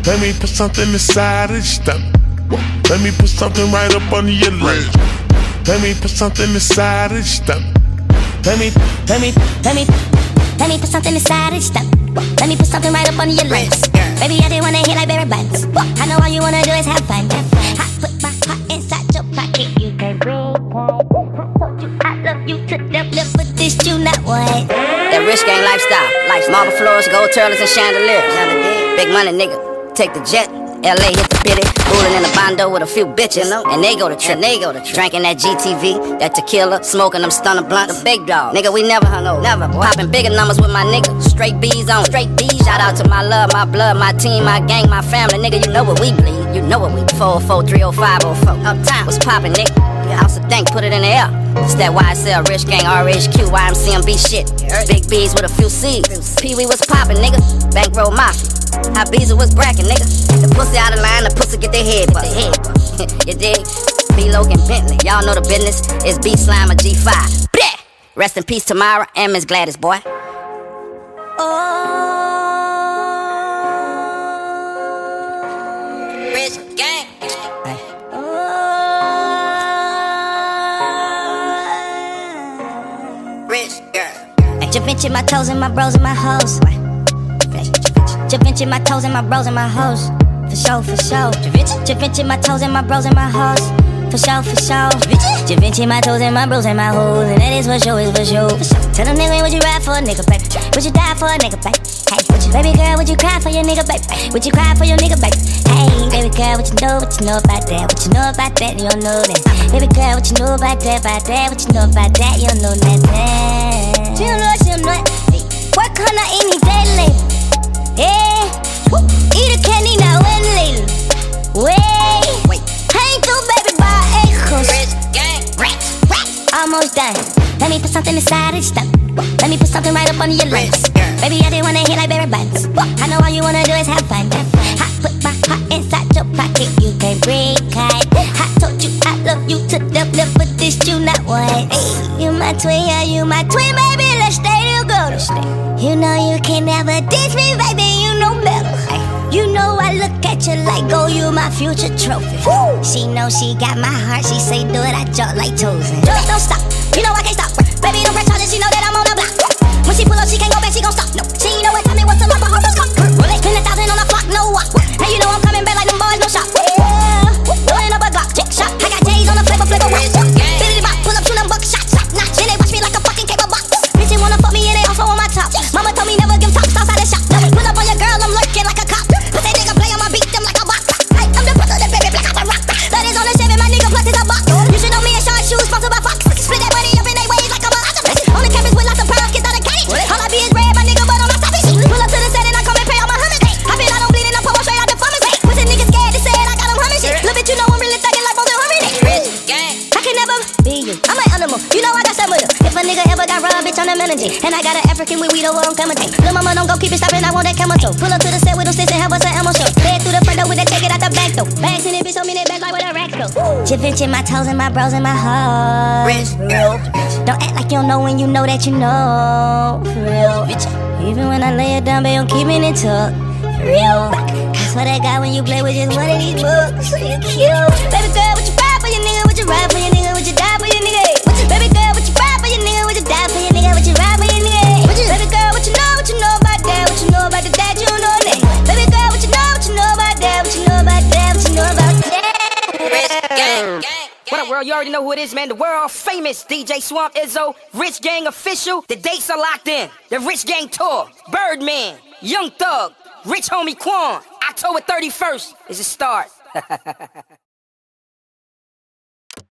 Let me put something inside of your stomach. Let me put something right up under your leg. Let me put something inside of your stomach. Let me put something inside of your stomach. Let me put something right up under your legs. Baby, I just wanna hit like Barry Bonds. I know all you wanna do is have fun. I put my heart inside your pocket. You can't break it. I told you I love you to death, but this you not what? That rich gang lifestyle, like marble floors, gold turtles, and chandeliers. Big money nigga, take the jet. LA hit the pity, fooling in a bondo with a few bitches, and they go to trip. Drinking that GTV, that tequila, smoking them stunner blunts. The big dog, nigga, we never hung over. Never. Popping bigger numbers with my nigga. Straight B's on, straight B's. Shout out to my love, my blood, my team, my gang, my family, nigga. You know what we bleed, you know what we 404 305 04. Uptown, what's poppin', nigga? House of Dank, put it in the air. It's that YSL, Rich Gang, RHQ, YMCMB shit. Big B's with a few C's. Pee-wee was poppin', nigga. Bankroll Mafia. How Beezer was brackin', nigga. The pussy out of line, the pussy get their head bust. You dig? B-Loke and Bentley, y'all know the business. It's B-Slime or G5. Bleh! Rest in peace, Tamara and Miss Gladys, boy. Rich Gang. Rich girl. Givenchy, my toes and my bros and my hoes. Givenchy, my toes and my bros and my hoes. For sure, for sure. Givenchy, my toes and my bros and my hoes. For sure, for sure. Givenchy, my toes and my bros and my hoes. And that is for sure, is for sure. Tell them nigga, would you ride for a nigga, baby? Would you die for a nigga, baby? Hey, baby girl, would you cry for your nigga, baby? Would you cry for your nigga, baby? Hey, baby girl, what you know about that? What you know about that? You don't know that. Baby girl, what you know about that? What you know about that? You don't know that. She don't know it, she don't know it. Work on her any day, lady. Yeah, eat a candy now and later. Wait, hang through baby by acres. Almost done. Let me put something inside of your stomach. Let me put something right up under your legs. Baby, I just wanna hit like Barry Bonds. I know all you wanna do is have fun. I put my heart inside your pocket. You can't break it. I told you I love you to death, but this you not what? You my twin, yeah, you my twin, baby. Let's stay together. You know you can never ditch me, baby. You know better. You know I look at you like, oh, you my future trophy. She know she got my heart. She say do it, I jump like chosen. Don't stop. You know I can't stop. Baby, don't press charges. She know that I'm on the block. When she pull up, she can't go back. She gon' stop. No, she ain't know what time it was till my heart was gone. Spend 1,000 on a flock, no walk. Hey, you know I'm coming back like them boys, no shot. Blowing up a Glock, check shot. I got J's on the flavor watch. Billy Bop, pull up, shoot them buck shots. Notch, and they watch me like a fucking cable box. Bitch, you wanna fuck me and they also on my top. Mama told me never give tops outside the shop. Pull up on your girl, I'm lurking like a cop. Put that nigga play on my beat, them like a box. Hey, I'm the president, baby, black out the rock. That is on the Chevy, my nigga, plus it's a box. You should know me and Sean shoes, sponsored by Fox. Split that money up in they ways like a box. On the campus with lots of pearls, kids out of candy. All I be is red, my nigga, but on my topic. Pull up to the set and I come and pay all my hummus. I feel I don't bleed and I pull straight out the pharmacy. Pussy niggas scared to say it, I got them humming shit. Little bitch, you know I'm really thugging like both of them. Rich Gang. I can never be you. I'm an animal. You know I got some with you. If a nigga ever got raw, bitch, on the melody. And I got an African with weed over on Clementine. Lil' mama don't go keep it stopping, I want that camel toe. Pull up to the set with them sticks and have us an ammo show. Head through the front door with that, take it out the back though. Bags in it, bitch, so many bags like where the racks go. Givenchy, my toes and my bros and my hoes. Rich girl. Don't act like you don't know when you know that you know. For real. Even when I lay it down, babe, I'm keeping it tucked. For real. I swear to God when you play with just one of these books, you cute. Baby girl, would you ride for your nigga? Would you ride for your nigga? Would you die for your nigga? Baby girl, would you ride for your nigga? Would you die for your nigga? Would you ride for your nigga? Baby girl, what you know about that? What you know about the dad? You don't know that. Baby girl, what you know about that? What you know about that? What you know about that? Rich Gang. What up, world? You already know who it is, man. The world famous DJ Swamp Izzo, Rich Gang official. The dates are locked in. The Rich Gang tour. Birdman, Young Thug, Rich Homie Quan. October 31st is the start.